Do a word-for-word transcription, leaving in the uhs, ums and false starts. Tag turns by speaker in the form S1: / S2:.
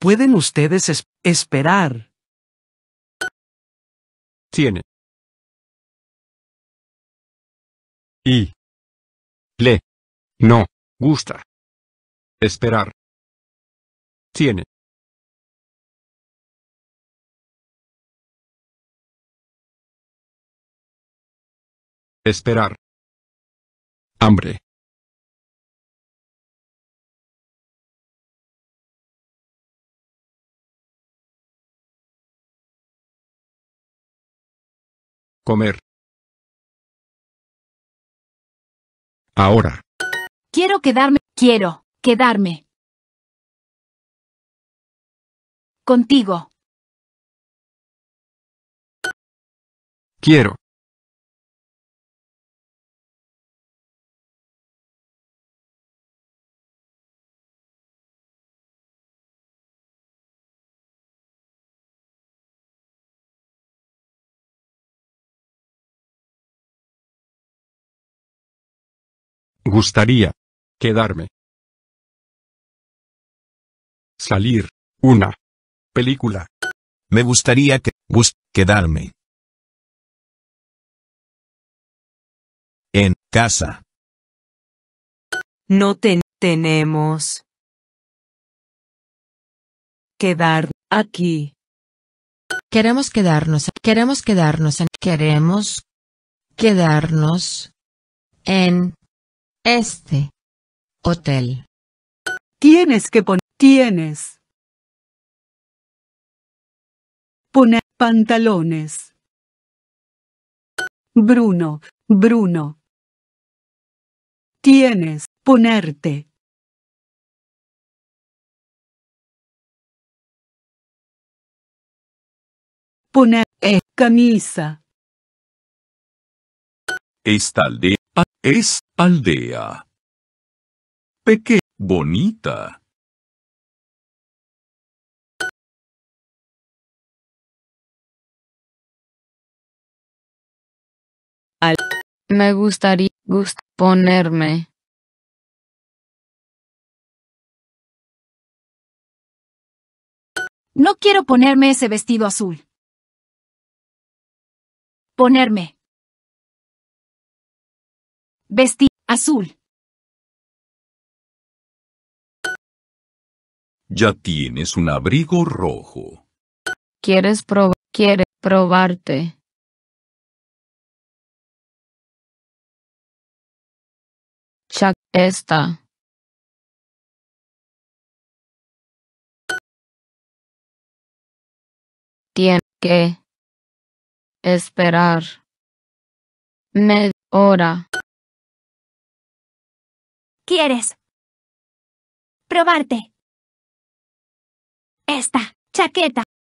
S1: ¿Pueden ustedes es- esperar?
S2: Tiene. Y. Le. No. Gusta. Esperar. Tiene. Esperar. Hambre. Comer. Ahora.
S3: Quiero quedarme. Quiero quedarme. Contigo.
S2: Quiero. Gustaría. Quedarme. Salir. Una. Película.
S4: Me gustaría que, gust, quedarme. En casa.
S5: No ten- tenemos. Quedar aquí.
S6: Queremos quedarnos, queremos quedarnos en, queremos quedarnos en este hotel.
S7: Tienes que poner. Tienes. Poner pantalones. Bruno, Bruno. Tienes. Ponerte. Poner. Eh, camisa.
S8: Esta aldea es aldea. Peque, bonita.
S9: Me gustaría gust ponerme.
S3: No quiero ponerme ese vestido azul. Ponerme. Vestir azul.
S8: Ya tienes un abrigo rojo.
S9: ¿Quieres probar? Quiere probarte. Chuck, esta. Tiene que esperar media hora.
S3: ¿Quieres probarte esta chaqueta?